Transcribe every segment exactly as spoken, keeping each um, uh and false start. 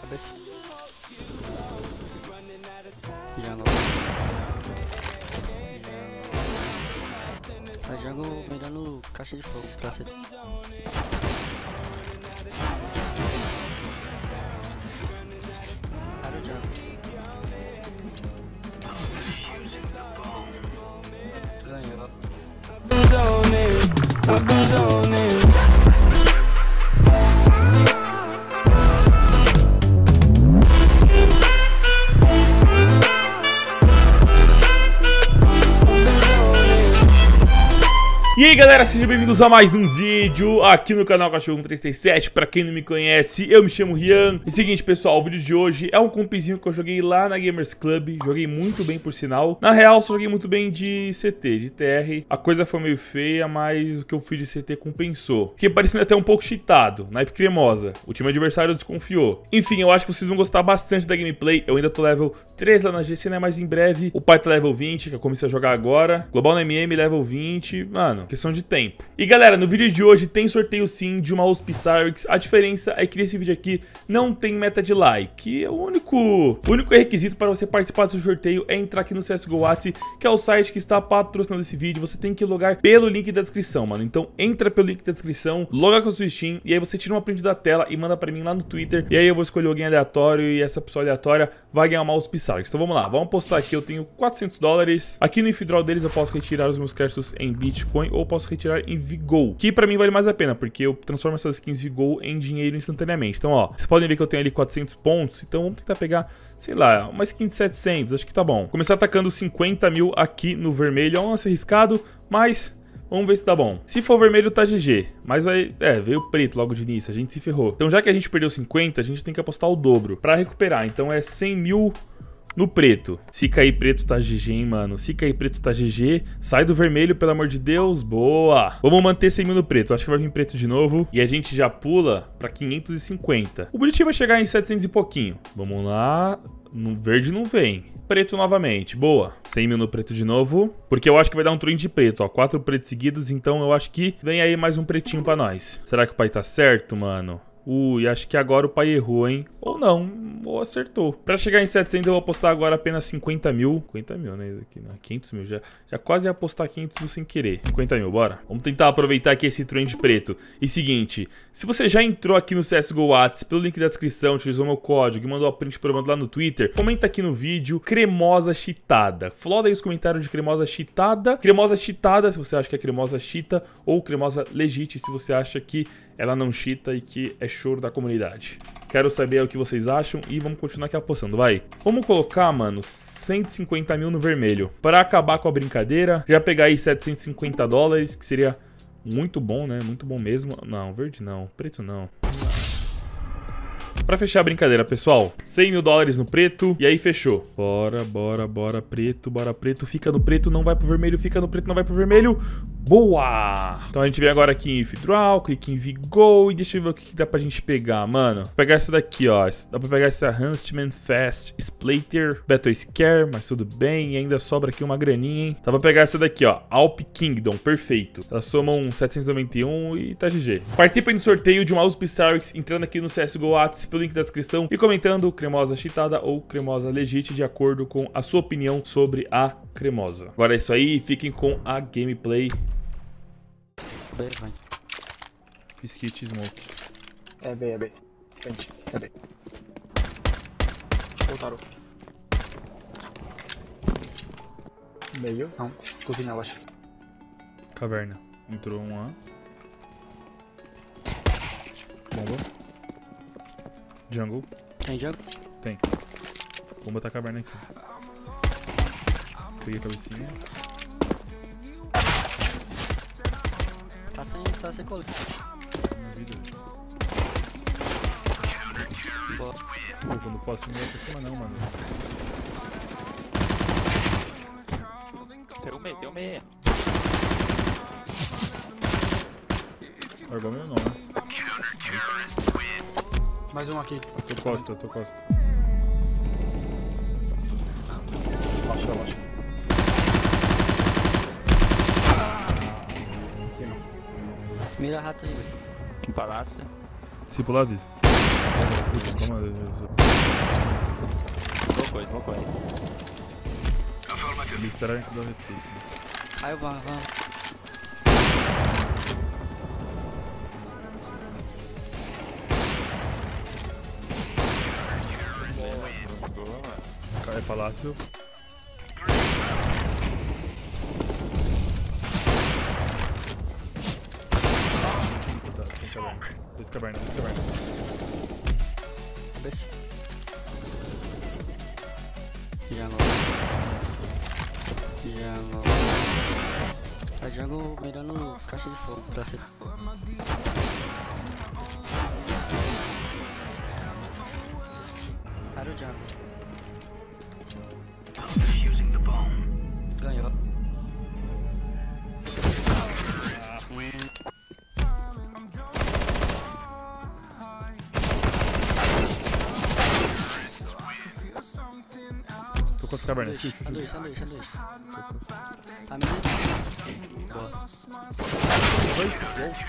Cabeça. Jungle. A jungle mirando caixa de fogo pra ser. Cara, o jungle. Ganhou. E aí galera, sejam bem-vindos a mais um vídeo aqui no canal Cachorro um três três sete. Pra quem não me conhece, eu me chamo Rian. E seguinte pessoal, o vídeo de hoje é um compzinho que eu joguei lá na Gamers Club. Joguei muito bem por sinal. Na real, só joguei muito bem de C T, de T R. A coisa foi meio feia, mas o que eu fiz de C T compensou. Fiquei parecendo até um pouco cheatado, naipe cremosa. O time adversário desconfiou. Enfim, eu acho que vocês vão gostar bastante da gameplay. Eu ainda tô level três lá na G C, né? Mas em breve o pai tá level vinte, que eu comecei a jogar agora. Global no M M level vinte, mano, questão de tempo. E galera, no vídeo de hoje tem sorteio sim de uma U S P Cyrix. A diferença é que nesse vídeo aqui não tem meta de like. É o único, o único requisito para você participar desse sorteio é entrar aqui no C S G O Whats, que é o site que está patrocinando esse vídeo. Você tem que logar pelo link da descrição, mano. Então entra pelo link da descrição, loga com a sua Steam e aí você tira uma print da tela e manda pra mim lá no Twitter. E aí eu vou escolher alguém aleatório e essa pessoa aleatória vai ganhar uma U S P Cyrix. Então vamos lá, vamos postar aqui. Eu tenho quatrocentos dólares. Aqui no withdraw deles eu posso retirar os meus créditos em Bitcoin ou posso retirar em Vigol, que pra mim vale mais a pena, porque eu transformo essas skins Vigol em dinheiro instantaneamente. Então, ó, vocês podem ver que eu tenho ali quatrocentos pontos, então vamos tentar pegar, sei lá, uma skin de setecentos, acho que tá bom. Começar atacando cinquenta mil aqui no vermelho, é um lance arriscado, mas vamos ver se tá bom. Se for vermelho, tá G G, mas vai, é, veio preto logo de início, a gente se ferrou. Então, já que a gente perdeu cinquenta, a gente tem que apostar o dobro pra recuperar, então é cem mil no preto. Se cair preto tá G G, hein, mano. Se cair preto tá G G. Sai do vermelho, pelo amor de Deus. Boa. Vamos manter cem mil no preto. Acho que vai vir preto de novo. E a gente já pula pra quinhentos e cinquenta. O bonitinho vai chegar em setecentos e pouquinho. Vamos lá. No verde não vem. Preto novamente. Boa. cem mil no preto de novo. Porque eu acho que vai dar um trem de preto, ó. Quatro pretos seguidos. Então eu acho que vem aí mais um pretinho pra nós. Será que o pai tá certo, mano? Ui, acho que agora o pai errou, hein? Ou não, ou acertou. Pra chegar em setecentos eu vou apostar agora apenas cinquenta mil. cinquenta mil, né? Isso aqui, não, quinhentos mil. Já, já quase ia apostar quinhentos mil sem querer. cinquenta mil, bora. Vamos tentar aproveitar aqui esse trend preto. E seguinte, se você já entrou aqui no C S G O Whats, pelo link da descrição, utilizou meu código e mandou a print provando lá no Twitter, comenta aqui no vídeo, cremosa cheatada. Floda aí os comentários de cremosa cheatada. Cremosa cheatada, se você acha que é cremosa cheata, ou cremosa legit, se você acha que ela não cheata e que é choro da comunidade. Quero saber o que vocês acham e vamos continuar aqui apostando, vai. Vamos colocar, mano, cento e cinquenta mil no vermelho. Para acabar com a brincadeira, já pegar aí setecentos e cinquenta dólares, que seria muito bom, né? Muito bom mesmo. Não, verde não, preto não. Pra fechar a brincadeira, pessoal, cem mil dólares no preto, e aí fechou. Bora, bora, bora, preto, bora, preto, fica no preto, não vai pro vermelho, fica no preto, não vai pro vermelho. Boa! Então a gente vem agora aqui em Withdraw, clique em Vigol e deixa eu ver o que, que dá pra gente pegar, mano. Vou pegar essa daqui, ó, dá pra pegar essa Huntsman Fast Splater, Battle Scare, mas tudo bem, e ainda sobra aqui uma graninha, hein. Dá pra pegar essa daqui, ó, Alp Kingdom, perfeito. Elas somam setecentos e noventa e um e tá G G. Participem do sorteio de uma U S P Cyrix entrando aqui no C S G O Whats, pelo link da descrição e comentando cremosa cheatada ou cremosa legit de acordo com a sua opinião sobre a cremosa. Agora é isso aí, fiquem com a gameplay. B, vai. Fiz kit smoke. É B, é B. Frente, é B. Voltaram. Meio, não. Cozinha, eu acho. Caverna. Entrou um A. Bomba. Jungle. Tem jungle? Tem. Vou botar a caverna aqui. Peguei a cabecinha. Tá sem, tá sem colete. Pô, quando for assim não vai pra cima não, mano. Tem um meio, tem um meio. Largou meu não, né? Mais um aqui. Eu tô costa, eu tô costa. Acho, eu acho. Em cima. Mira rato aí, velho. Em palácio. Se pular, avisa. Calma, eu- eu- Foi, smocou aí. Eles esperaram a gente dar o retake. Né? Aí eu vou, vamos. Boa, mano. É palácio. Tá, tem caverna. Dois caverna, dois caverna. Cabeça. Jungle. Jungle. A jungle mirando caixa de fogo pra ser. Era o jungle. Ganhou. Tô com as cavernas. Sanduíche, sanduíche, sanduíche, sanduíche. Tá me boa. Dois.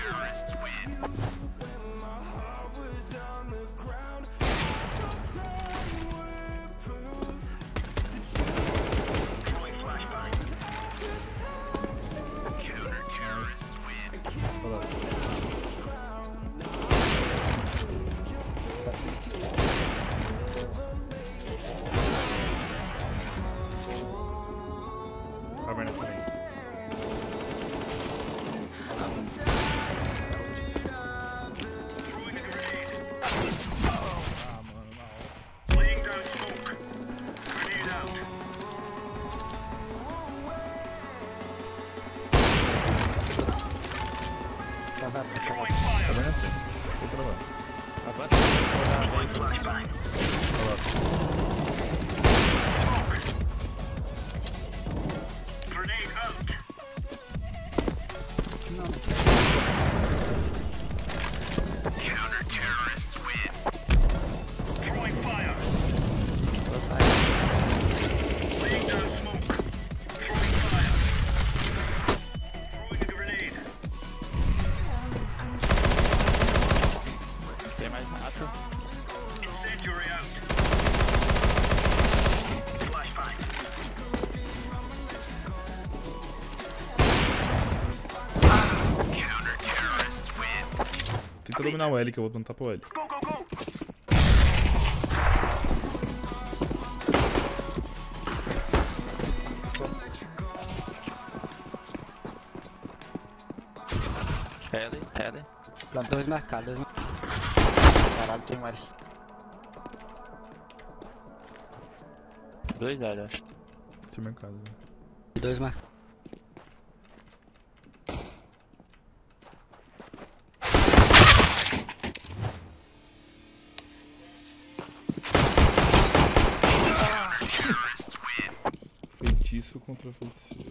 Caverna também. Ah, mano, na hora. Caverna tem. Vou pra lá. Avança. Vou sair. Tem mais rato. Tenta dominar o L que eu vou plantar pro L. L, L. Dois marcados, dois marcados. Caralho, tem um L. Dois L, acho. Tem mercado, velho. Dois marcados. Feitiço contra feiticeiro.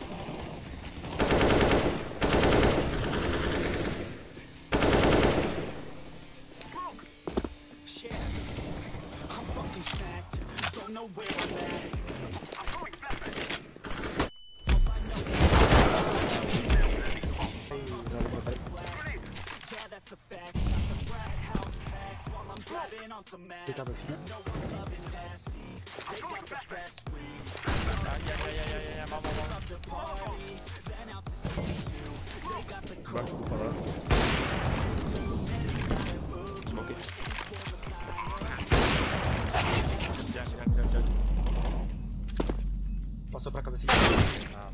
Deitado assim, né? Ai, ai, ai, ai, ai, ai, mal, mal, mal. Embaixo do palácio. Smokei. Junk, junk, junk, junk. Passou pra cabecinha. Ah.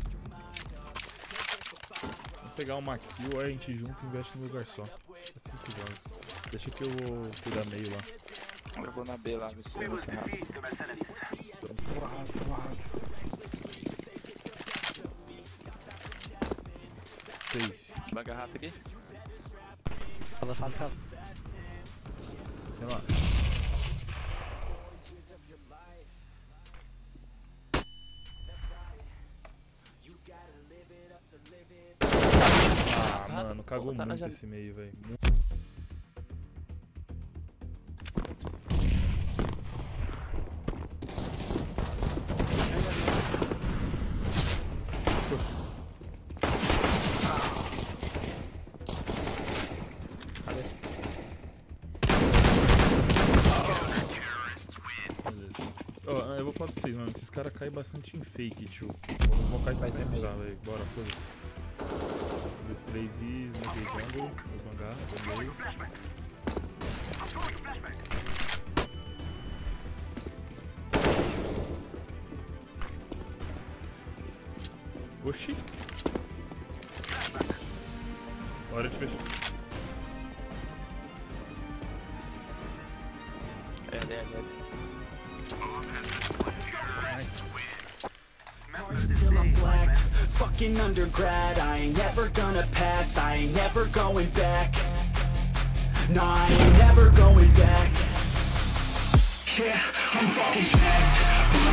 Vamos pegar uma kill, aí a gente junta e investe no lugar só. Assim que joga. Deixa que eu vou cuidar meio lá. Eu vou na B lá, ver se vai ser rápido. Vamos porra, rápido, porra, rápido. Safe. Banga rato aqui. Avançado, cara. Sei lá. Ah, mano, cagou Tá na muito janela. esse meio, velho. Cabeça. Beleza. vou falar pra vocês, mano. Esses caras caem bastante em fake, tio. Vamos focar em Vai ter meio. velho. Bora, foda-se. Um, dois, três e smoke jungle. Vou bangar, vou meio. Oxi. Hora de fechar. É, é, é. Nice. Till I'm blacked, fucking undergrad. I ain't never gonna pass, I ain't never going back. Nah, I ain't never going back. Yeah, I'm fucking jacked.